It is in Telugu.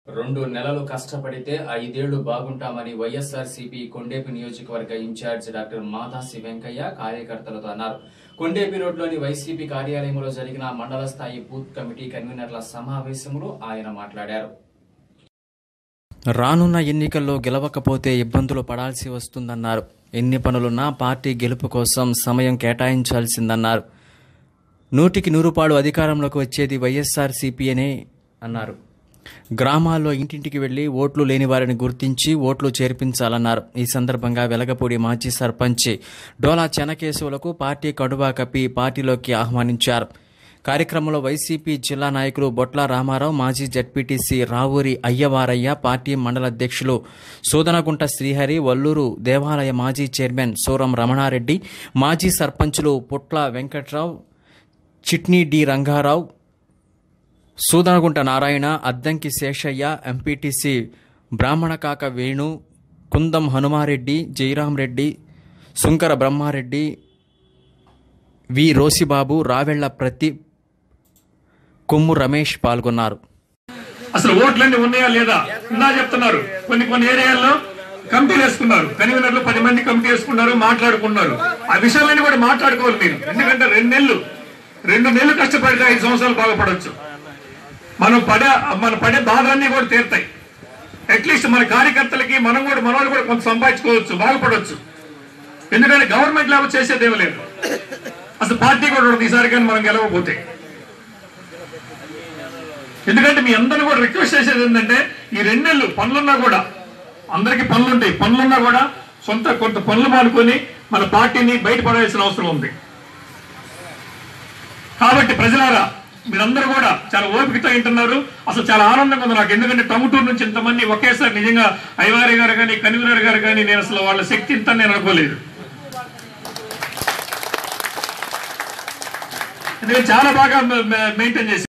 2 నెలలు కష్టపడితే 5 ఏళ్లు బాగుంటామని వైఎస్ఆర్సీపీ కొండేపి నియోజకవర్గ ఇన్ఛార్జ్ డాక్టర్ మాదాసి వెంకయ్య కార్యకర్తలతో అన్నారు. కొండేపి రోడ్లోని వైసీపీ కార్యాలయంలో జరిగిన మండల స్థాయి బూత్ కమిటీ కన్వీనర్ల సమావేశంలో ఆయన మాట్లాడారు. రానున్న ఎన్నికల్లో గెలవకపోతే ఇబ్బందులు పడాల్సి వస్తుందన్నారు. ఎన్ని పనులున్నా పార్టీ గెలుపు కోసం సమయం కేటాయించాల్సిందన్నారు. 100కి 100 పాళ్ళు అధికారంలోకి వచ్చేది వైఎస్ఆర్సీపీ అనే అన్నారు. గ్రామాల్లో ఇంటింటికి వెళ్లి ఓట్లు లేని వారిని గుర్తించి ఓట్లు చేర్పించాలన్నారు. ఈ సందర్భంగా వెలగపూడి మాజీ సర్పంచ్ డోలా చెనకేశవులకు పార్టీ కడువా కప్పి పార్టీలోకి ఆహ్వానించారు. కార్యక్రమంలో వైసీపీ జిల్లా నాయకులు బొట్ల రామారావు, మాజీ జడ్పీటీసీ రావూరి అయ్యవారయ్య, పార్టీ మండల అధ్యక్షులు సూదనగుంట శ్రీహరి, వల్లూరు దేవాలయ మాజీ చైర్మన్ సూరం రమణారెడ్డి, మాజీ సర్పంచులు Putla Venkatrao, Chitni D Rangarao, Sudanagunta Narayana, Addanki Seshayya, MPTC Brahmanakaka Venu, Kundam Hanumareddy, Jayaramreddy, Sunkara Brahmareddy, V Rosibabu, Ravella Pradeep, Kommu Ramesh పాల్గొన్నారు. అసలు ఓట్లన్నీ ఉన్నాయా లేదా ఇందా చెప్తున్నారు. కొన్ని ఏరియాల్లో కమిటీలు వేసుకున్నారు, కన్వీనర్లు 10 మంది కమిటీ వేసుకున్నారు, మాట్లాడుకున్నారు. ఆ విషయాలన్నీ కూడా మాట్లాడుకోవాలి మీరు. ఎందుకంటే 2 నెలలు కష్టపడితే 5 సంవత్సరాలు బాగుపడవచ్చు. మనం పడే బాధలన్నీ కూడా తీరుతాయి. అట్లీస్ట్ మన కార్యకర్తలకి మనవాళ్ళు కూడా కొంత సంపాదించుకోవచ్చు, బాగుపడవచ్చు. ఎందుకంటే గవర్నమెంట్ లేవో చేసేదేమీ లేదు. అసలు పార్టీ కూడా ఉండదు ఈసారి కానీ మనం గెలవకపోతే. ఎందుకంటే మీ అందరినీ కూడా రిక్వెస్ట్ చేసేది ఏంటంటే ఈ 2 నెలలు పనులున్నా కూడా, అందరికీ పనులుంటాయి, పనులున్నా కూడా కొంత పనులు మానుకొని మన పార్టీని బయటపడాల్సిన అవసరం ఉంది. కాబట్టి ప్రజలారా, మీరందరూ కూడా చాలా ఓపికతో వింటున్నారు. అసలు చాలా ఆనందంగా ఉంది నాకు. ఎందుకంటే టంగుటూరు నుంచి ఇంతమంది ఒకేసారి, నిజంగా అయ్యవారి గారు కానీ కన్వీనర్ గారు కానీ, నేను అసలు వాళ్ళ శక్తి ఇంత నేను అనుకోలేదు. ఎందుకంటే చాలా బాగా మెయింటైన్ చేసి